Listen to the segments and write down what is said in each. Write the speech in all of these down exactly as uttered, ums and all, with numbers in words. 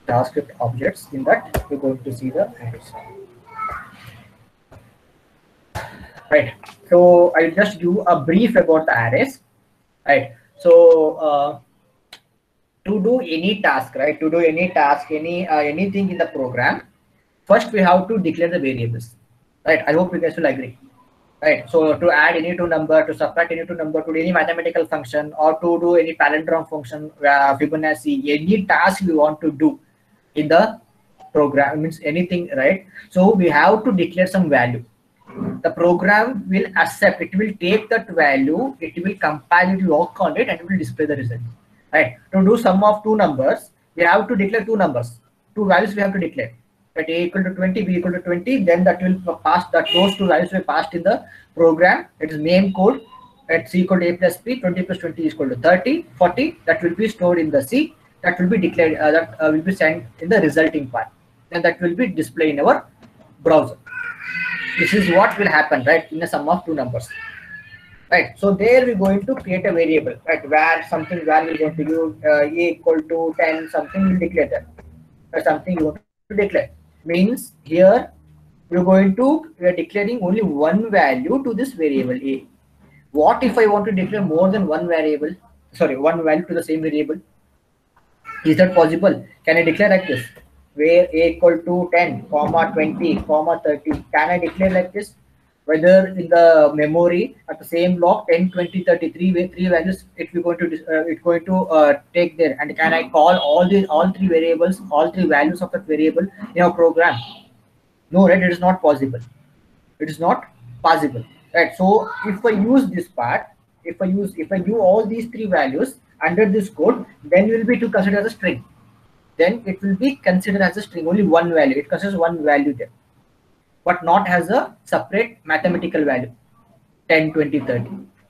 JavaScript objects. In that, we're going to see the arrays. Right. So I'll just give a brief about the arrays. Right. So uh, to do any task, right? To do any task, any uh, anything in the program, first we have to declare the variables. Right. I hope you guys will agree. Right. So to add any two number, to subtract any two number, to do any mathematical function, or to do any palindrome function, uh, Fibonacci, any task we want to do in the program, means anything, right? So we have to declare some value. The program will accept, it will take that value, it will compile it, work on it, and it will display the result. Right. To do sum of two numbers, we have to declare two numbers, two values we have to declare. That a equal to twenty, b equal to twenty, then that will pass, that those two values will passed in the program. It is main code at c equal to a plus b, twenty plus twenty is equal to thirty, forty, that will be stored in the C, that will be declared, uh, that uh, will be sent in the resulting part, and that will be displayed in our browser. This is what will happen, right, in a sum of two numbers. Right. So there we're going to create a variable, right, where something, where we're going to use uh, a equal to ten, something will declare that, or something you want to declare. Means here we're going to, we are declaring only one value to this variable a. What if I want to declare more than one variable, sorry, one value to the same variable? Is that possible? Can I declare like this, where a equal to ten, comma twenty, comma thirty? Can I declare like this? Whether in the memory at the same block ten, twenty, thirty, three, three values it will going to uh, it's going to uh, take there, and can I call all the all three variables, all three values of that variable in our program? No, right? It is not possible. It is not possible, right? So if I use this part, if I use if I give all these three values under this code, then will be to consider as a string. Then it will be considered as a string, only one value. It considers one value there, but not as a separate mathematical value, ten, twenty, thirty.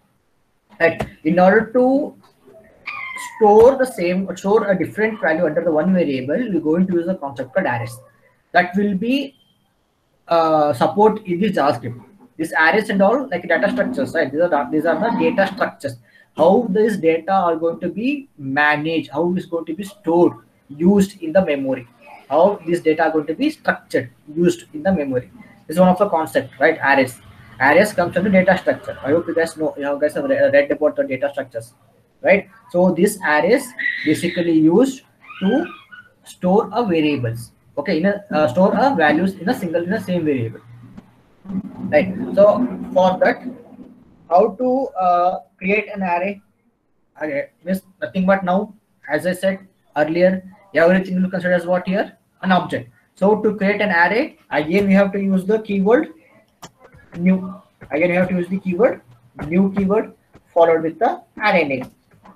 Right. In order to store the same, or store a different value under the one variable, we're going to use a concept called arrays. That will be uh, support in this JavaScript. These arrays and all, like data structures, right? These are these are the data structures. How this data are going to be managed, how is going to be stored, used in the memory, how this data are going to be structured, used in the memory. This is one of the concept, right? Arrays. Arrays comes from the data structure. I hope you guys know, you know, guys have read about the data structures, right? So this arrays basically used to store a variables. Okay, in a uh, store a values in a single, in the same variable, right? So for that, how to uh, create an array? Okay, means nothing but now, as I said earlier, everything will consider as what here? An object. So to create an array, again we have to use the keyword new. Again we have to use the keyword new keyword followed with the array name.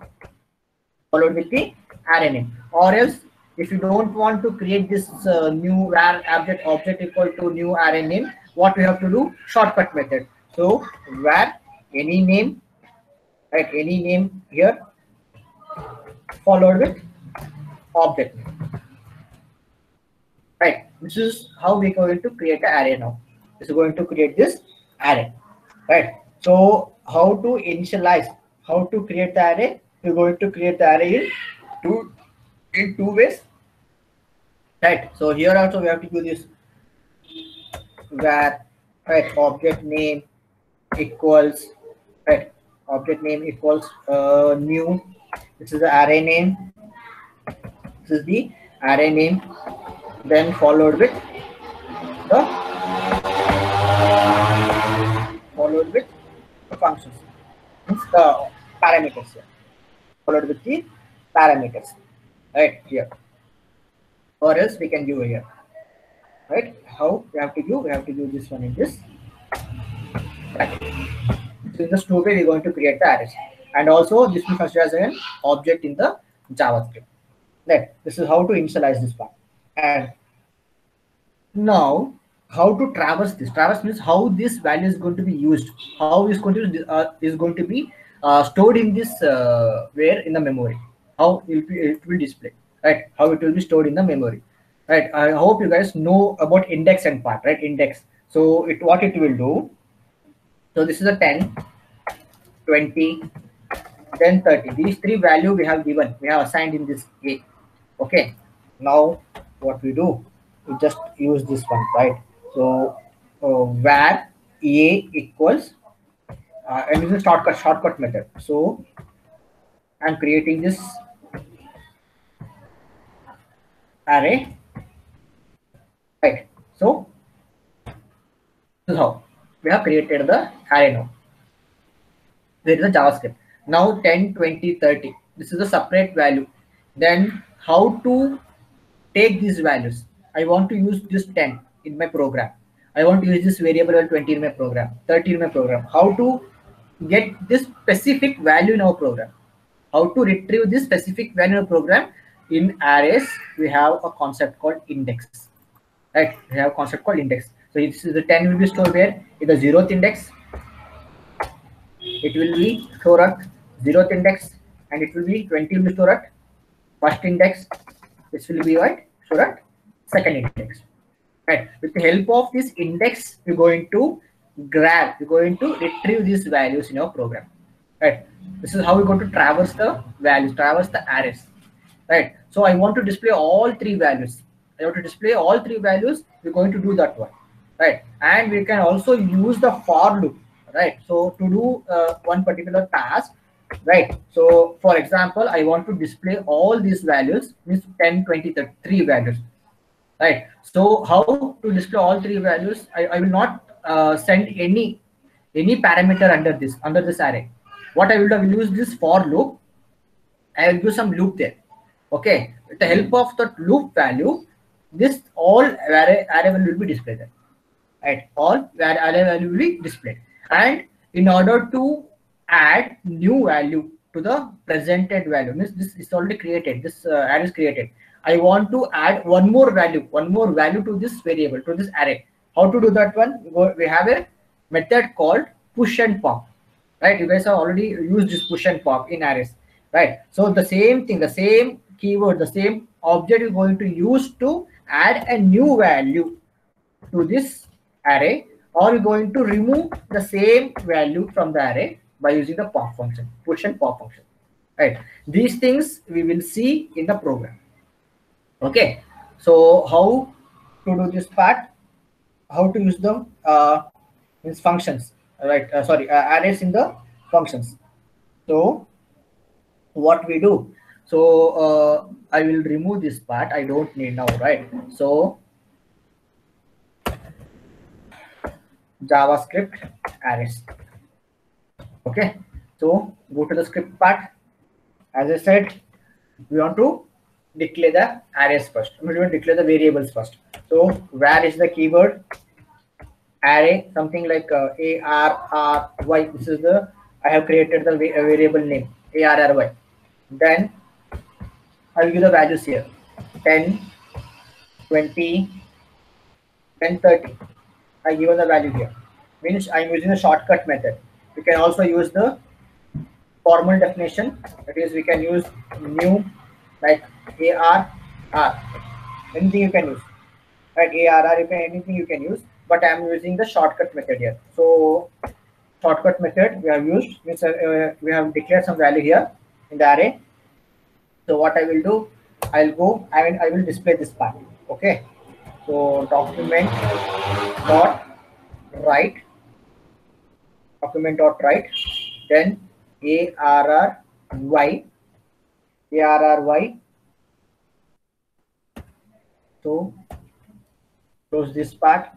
Followed with the array name. Or else, if you don't want to create this uh, new var object object equal to new array name, what we have to do? Shortcut method. So var any name, right? Any name here followed with object name. Right. This is how we're going to create an array now. This is going to create this array. Right. So how to initialize, how to create the array? We're going to create the array in two in two ways. Right. So here also we have to do this var, right, object name equals, right, object name equals uh, new. This is the array name. This is the array name. Then followed with the followed with the functions, means the parameters here. Followed with the parameters, right here. Or else we can do here, right? How we have to do? We have to do this one in this. Right. So in this two way we're going to create the arrays, and also this will consider as an object in the JavaScript. Right. This is how to initialize this part. And now, how to traverse this? Traverse means how this value is going to be used. How is going to uh, is going to be uh, stored in this uh, where in the memory. How it will, it will display, right? How it will be stored in the memory, right? I hope you guys know about index and part, right? Index. So it what it will do. So this is a ten, twenty, then thirty. These three value we have given. We have assigned in this A. Okay. Now what we do, we just use this one, right? So uh, var a equals, uh, and this is a shortcut shortcut method. So I'm creating this array, right? So this is how we have created the array now. There is a JavaScript. Now ten, twenty, thirty. This is a separate value. Then how to take these values? I want to use this ten in my program. I want to use this variable twenty in my program, thirty in my program. How to get this specific value in our program? How to retrieve this specific value in our program? In arrays, we have a concept called index. Right? We have a concept called index. So this is the ten will be stored where? In the zeroth index. It will be stored at zeroth index, and it will be twenty will be stored at first index. This will be what? Stored at second index. Right. With the help of this index, we're going to grab, we're going to retrieve these values in our program. Right. This is how we're going to traverse the values, traverse the arrays. Right. So I want to display all three values. I want to display all three values. We're going to do that one. Right. And we can also use the for loop. Right. So to do uh, one particular task, right? So for example, I want to display all these values, means ten, twenty, thirty, three values, right? So how to display all three values? I, I will not uh, send any any parameter under this under this array. What I will do, I will use this for loop. I will use some loop there. Okay, with the help of that loop value, this all array array value will be displayed there. Right, all array value will be displayed. And in order to add new value to the presented value, means this is already created, this uh, array is created. I want to add one more value, one more value to this variable, to this array. How to do that one? We have a method called push and pop, right? You guys have already used this push and pop in arrays, right? So the same thing, the same keyword, the same object is going to use to add a new value to this array, or we're going to remove the same value from the array by using the pop function, push and pop function, right? These things we will see in the program. Okay, so how to do this part, how to use the uh, means functions, right? Uh, sorry, uh, arrays in the functions. So what we do, so uh, I will remove this part, I don't need now, right? So JavaScript arrays. Okay, so go to the script part. As I said, we want to declare the arrays first. We want to declare the variables first. So var is the keyword, array, something like uh, A R R Y. This is the, I have created the variable name A R R Y. Then I will give the values here, ten, twenty, ten, thirty. I given the value here. Means I'm using a shortcut method. We can also use the formal definition. That is, we can use new, like A R R. Anything you can use, right? A R R, you can, anything you can use. But I'm using the shortcut method here. So shortcut method we have used. Means uh, we have declared some value here in the array. So what I will do, I'll go. I will I will display this part. Okay. So document dot write, document dot write, then A R R Y, A R R Y. So close this part.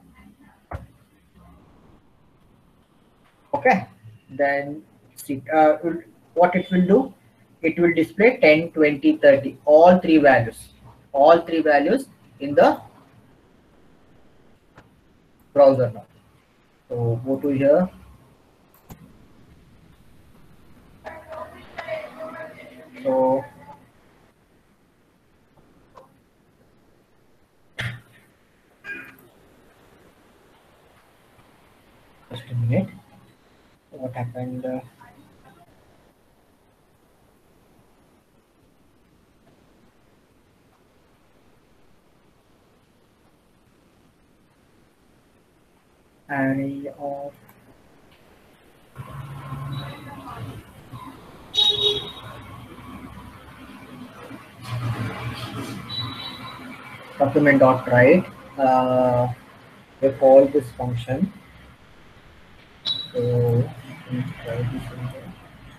Okay. Then see uh, what it will do. It will display ten, twenty, thirty, all three values, all three values in the browser now. So go to here. So just a minute. What happened? Uh, array of document dot write. Uh, we call this function. So let's try this one here.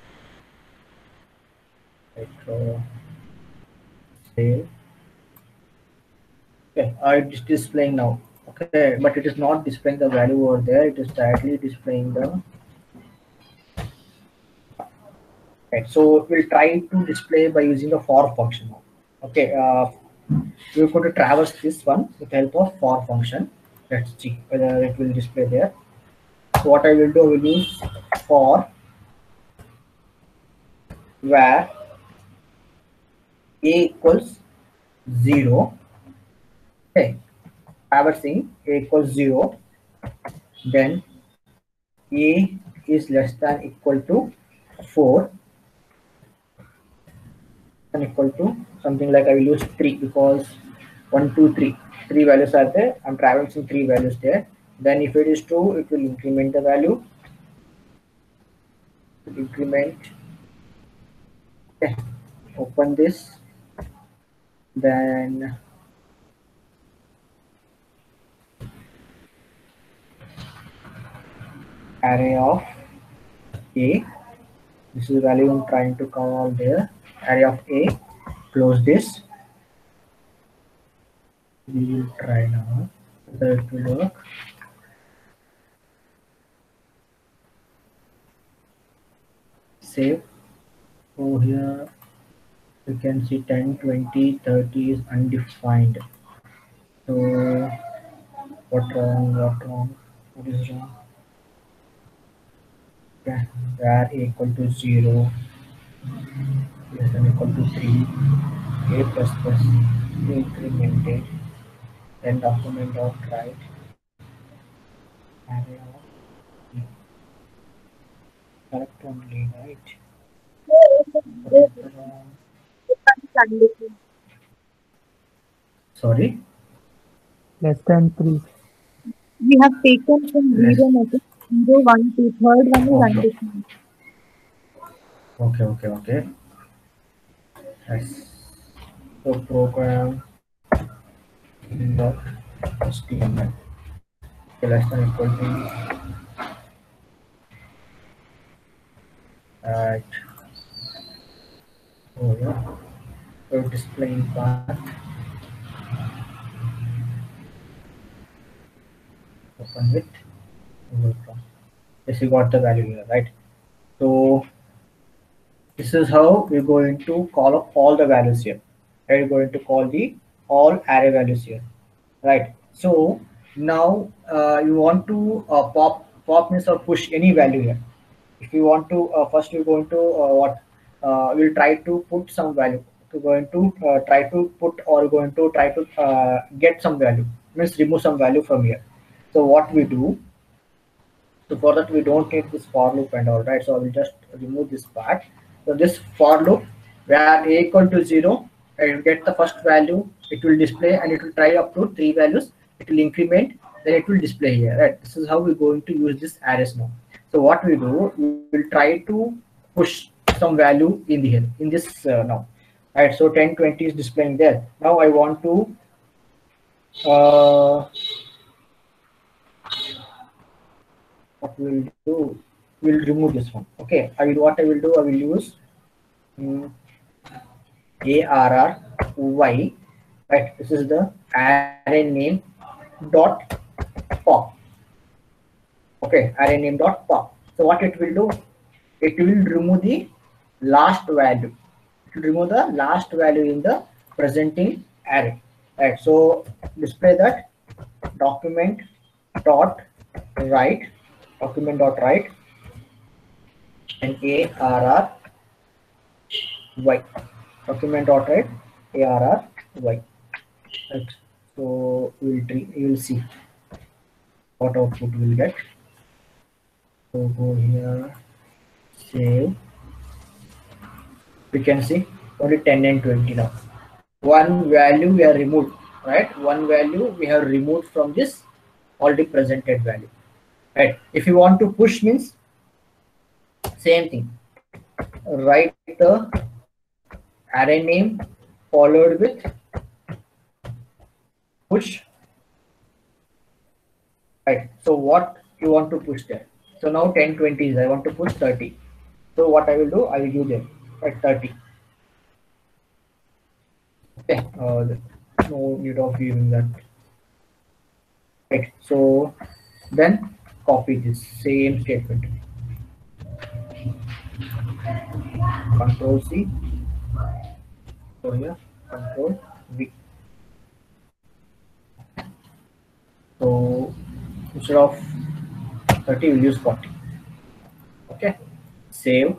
Retro save. Okay, uh, it is displaying now. Okay, but it is not displaying the value over there. It is directly displaying the. Okay, so we'll try to display by using the for function now. Okay, uh, we're going to traverse this one with the help of for function. Let's see whether it will display there. So what I will do, I will use for where a equals zero. Okay, traversing a equals zero, then a is less than equal to four, and equal to something like I will use three because one, two, three, three values are there. I'm traversing three values there. Then if it is two, it will increment the value. Increment. Okay. Open this. Then array of a. This is the value I'm trying to call there. Array of a. Close this. We will try now whether it will work. Save. Oh, here you can see ten, twenty, thirty is undefined. So what wrong? What wrong? What is wrong? Okay, where a equal to zero, less than equal to three, a plus plus incremented, then document dot write array of a. Correct only, right? Sorry? Less than three. We have taken from Less. zero, negative zero, one, two. Third one is Okay. undefined. Okay, okay, okay. Yes. So program dot html. Okay, less than equal to right. Oh yeah. So displaying path. Open with Google Chrome. Yes, you got the value here, right? So this is how we're going to call up all the values here. We're going to call the all array values here, right? So now uh, you want to uh, pop pop means or push any value here. If you want to uh, first we're going to uh, what uh, we'll try to put some value. We're going to uh, try to put or going to try to uh, get some value, means remove some value from here. So what we do, so for that we don't need this for loop and all, right? So I will just remove this part. So this for loop where a equal to zero, I will get the first value, it will display and it will try up to three values, it will increment, then it will display here, right? This is how we're going to use this arrays now. So what we do, we will try to push some value in the here in this uh, now, right? So ten, twenty is displaying there. Now I want to uh, what we will do, we'll remove this one. Okay, I will what I will do, I will use um, array, right? This is the array name dot pop. Okay, array name dot pop. So what it will do, it will remove the last value. It will remove the last value in the presenting array. Right. So display that document dot write document dot write and arr y document dot write arr y. Right. So we'll you will see what output we'll get. So go here, save. We can see only ten and twenty now. One value we have removed, right? One value we have removed from this already presented value, right? If you want to push means same thing. Write the array name followed with push. Right. So what you want to push there? So now ten, twenty is I want to push thirty. So what I will do, I will give them at thirty. Okay. Uh, no need of using that. Right. So then copy this same statement. Control C. So here, Control V. So instead of thirty, we'll use forty. Okay. Save.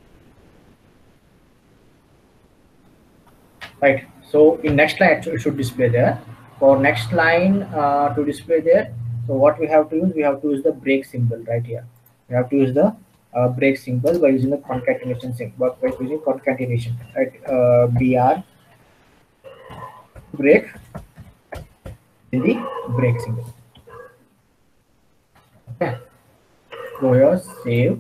Right. So in next line, it should display there. For next line uh, to display there, so what we have to use, we have to use the break symbol right here. We have to use the uh, break symbol by using the concatenation symbol, by using concatenation, right? Uh, br break in the break symbol. Okay. Go here, save.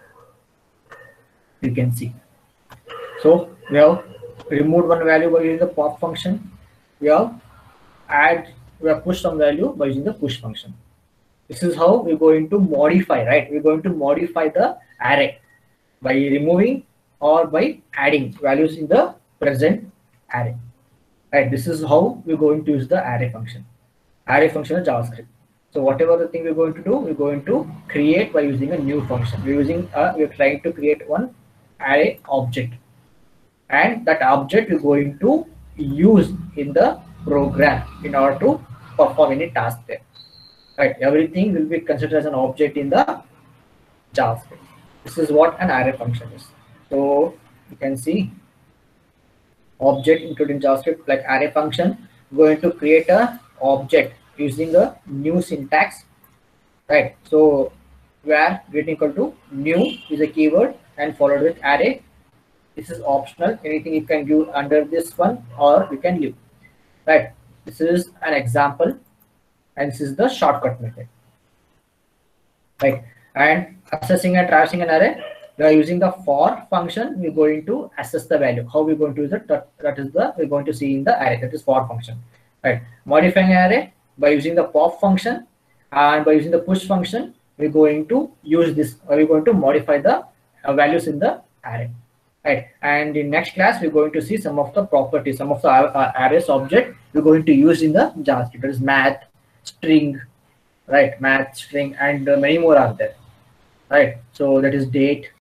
You can see. So we have removed one value by using the pop function. We have add, we have pushed some value by using the push function. This is how we're going to modify, right? We're going to modify the array by removing or by adding values in the present array. Right? This is how we're going to use the array function. Array function of JavaScript. So whatever the thing we're going to do, we're going to create by using a new function. We're using a, we're trying to create one array object, and that object we're going to use in the program in order to perform any task there. Right? Everything will be considered as an object in the JavaScript. This is what an array function is. So you can see object including JavaScript like array function, going to create a object using a new syntax, right? So where get equal to new is a keyword and followed with array. This is optional. Anything you can do under this one, or you can leave. Right. This is an example, and this is the shortcut method. Right. And accessing and traversing an array, we are using the for function. We're going to assess the value. How we're going to use it? That, that is the we're going to see in the array. That is for function. Right. Modifying an array by using the pop function, and by using the push function, we're going to use this. We're going to modify the uh, values in the array. Right. And in next class, we're going to see some of the properties, some of the uh, arrays object we're going to use in the JavaScript. That is math, string, right? Math, string, and uh, many more are there. Right. So that is date,